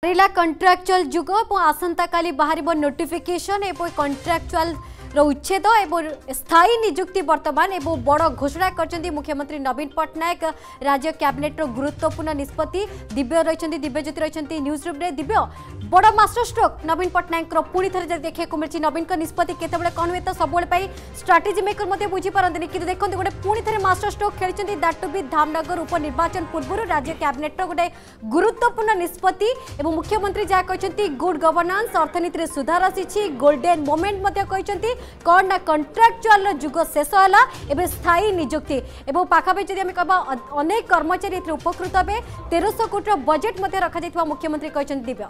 Contractual जुग आसंता काली बाहर notification एवं कंट्राक्चुअल उच्छेद और स्थायी निजुक्ति वर्तमान एवं बड़ घोषणा कर मुख्यमंत्री नवीन पट्टनायक राज्य कैबिनेट गुरुत्वपूर्ण निष्पत्ति। दिव्य रही दिव्यज्योति रही न्यूज रूम रे दिव्य बड़ मास्टर स्ट्रोक नवीन पट्टनायक पुणी थे देखा मिली नवीन निष्पत्ति केतबेले कौन हुए तो सब स्ट्राटेजी मेकर बुझीपारती कि देखते गोटे पुणी थे मास्टर स्ट्रोक खेली दैट टू बी धामनगर उपनिर्वाचन पूर्व राज्य कैबिनेट गोटे गुरुत्वपूर्ण निष्पत्ति और मुख्यमंत्री जहाँ कहते गुड गवर्नान्स अर्थनीति में सुधार आसी गोल्डेन मोमेंट कहते कौन ना कंट्राक्चुअल जुग शेष है स्थायी निजुक्ति और पाखापाखि जब कह अनेक कर्मचारी उपकृत हे 1300 कोटी बजेट रखा मुख्यमंत्री कहते दिव्य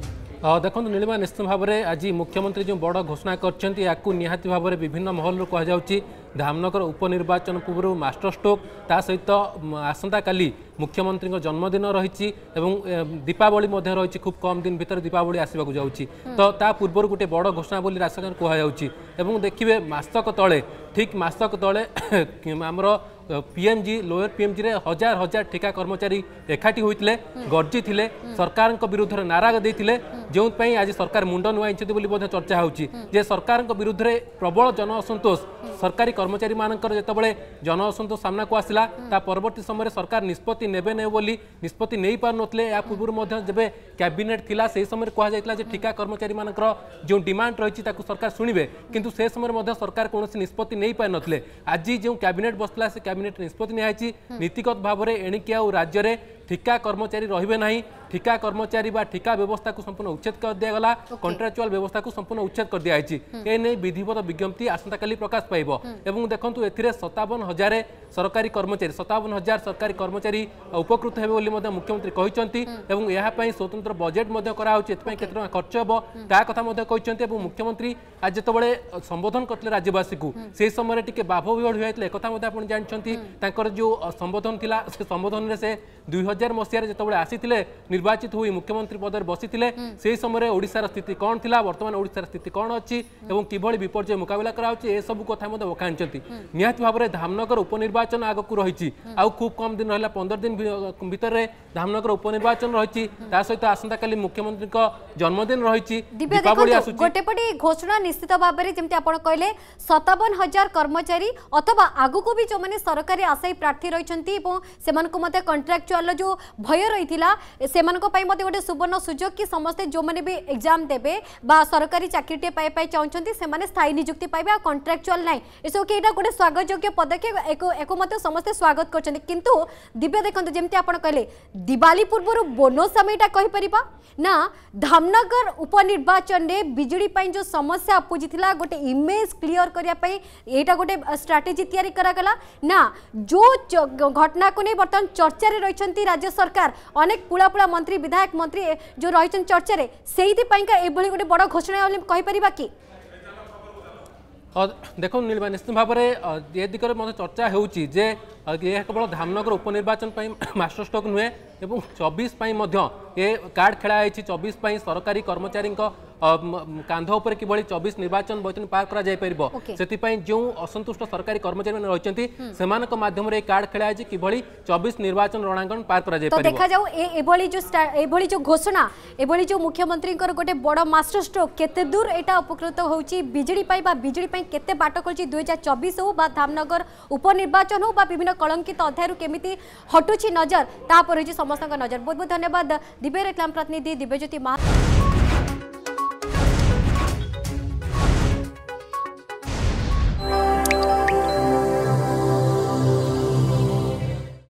देखो नीलिमा निश्चित भाव में आज मुख्यमंत्री जो बड़ घोषणा कर निहाती भाव में विभिन्न महल कहुच्छी धामनगर उपनिर्वाचन पूर्व मास्टर स्ट्रोक ता सहित आसंता काली मुख्यमंत्री जन्मदिन रही दीपावली रही खूब कम दिन भितर दीपावली आसवाक जाऊँगी तो ता पूर्व गोटे बड़ घोषणा बोली राज्य सरकार कहुच्छी देखिए मासक तले ठीक मासक तले आमर पीएमजी लोअर पीएमजी रे हजार हजार ठिका कर्मचारी एकाठी होते गर्जी थे सरकार विरुद्ध में नारा देते जो आज सरकार मुंड नुआई चर्चा होची सरकार विरुद्ध में प्रबल जन असंतोष सरकारी कर्मचारी मानकर जितेबाला जन असंतोष सामना को आसला ता परवर्ती समय सरकार निष्पत्ति नेबे ने बोली निष्पत्ति नहीं पार नथिले या पूर्व जब कैबिनेट थिला से समय कहुला ठिका कर्मचारी मानकर जो डिमांड रही सरकार शुणवे किंतु से समय सरकार कौन निष्पत्ति नहीं पार नथिले आज जो कैबिनेट बसला से कैबिनेट निष्पत्ति निहाई नीतिगत भाव में एणिकी आ राज्य में ठिका कर्मचारी रहिबे नहीं ठिका कर्मचारी बा ठिका व्यवस्था को संपूर्ण उच्छेद कर दिया गला कंट्राक्चुअल व्यवस्था को संपूर्ण उच्छेद कर दिया ए नहीं विधिवत विज्ञप्ति आसंता काली प्रकाश पाइबो एवं देखंतु एथिरे 57,000 सरकारी कर्मचारी 57,000 सरकारी कर्मचारी उपकृत हेबे बोली मध्ये मुख्यमंत्री कहिसंती एवं यहा पई स्वतंत्र बजेट मध्ये करा होची एतपई केते टका खर्च हेबो ता कथा मध्ये कहिसंती एवं मुख्यमंत्री आज जेतेबेले संबोधन करतले राज्यवासी को से समय टिके बाभ विहड़ होइतले कथा मध्ये आपण जानछंती तांकर जो संबोधन थिला से संबोधन रे से 2000 मसीह जेतेबेले आसीथिले निर्वाचित हुई मुख्यमंत्री पद बसी से समय ओडिशार स्थिति कौन थी वर्तमान ओडिशार स्थिति कौन अच्छी और किभली विपर्य मुकाबला कराउछि ए सब कथा बखाणी निहाती भाव में धामनगर उपनिर्वाचन आगक रही खूब कम दिन रहा 15 दिन भितर धामनगर उपनिर्वाचन रही सहित आसंता काली मुख्यमंत्री जन्मदिन रही गोटेपटे घोषणा निश्चित भाव में जमी आप कहले 57,000 कर्मचारी अथवा आगक भी जो मैंने सरकारी आशायी प्रार्थी रही कंट्राक्चुअल जो भय रही से गोटे सुवर्ण सुजोग कि समस्ते जो मैंने भी एग्जाम देवे बा सरकारी चाकरी पाई चाहते से स्थायी निजुक्ति पाइबे कंट्राक्चुअल ना इसो कि गोटे स्वागत योग्य पदक्षेप एक समस्ते स्वागत कर किंतु दिव्य देखते जमी आप कहले दिवाली पूर्व बोनस आम यहाँ कहीपर ना धामनगर उपनिर्वाचन में बिजुली जो समस्या उपुजी गोटे इमेज क्लियर करने यहाँ गोटे स्ट्राटेजी तैयारी करागला ना जो घटना को नहीं बर्तमान चर्चा रही राज्य सरकार अनेक पुला मंत्री विधायक मंत्री जो रही चर्चा से गोटे बड़ घोषणा कहीपर कि देखो नीलिमा निश्चित भाव में ये दिगरे मतलब चर्चा होची जे ये केवल धामनगर उपनिर्वाचन मास्टर स्ट्रोक नुहे एवं 24 ये कार्ड खेलाई 24 सरकारी कर्मचारी कांध उपर किभली 24 निर्वाचन बचन पार करा जाय परिबो सेति जो असंतुष्ट सरकारी कर्मचारी माने रहिसंती सेमानक माध्यम रे कार्ड खेलाई किभली 24 निर्वाचन रणांगण पार करा जाय परिबो तो देखा जाऊ एभली जो घोषणा एभली जो मुख्यमंत्री गोटे बड़ मास्टर स्ट्रोक केते दूर एटा उपकृत होउची बिजली पाई बा बिजली पाई केते बाट करची 2024 हो बा धामनगर उपनिर्वाचन हो बा विभिन्न कलंकित अध्याय केमिति हटुची नजर ता पर समस्त नजर बहुत बहुत धन्यवाद दिव्य रेक्लाम प्रतिनिधि दिव्यज्योति।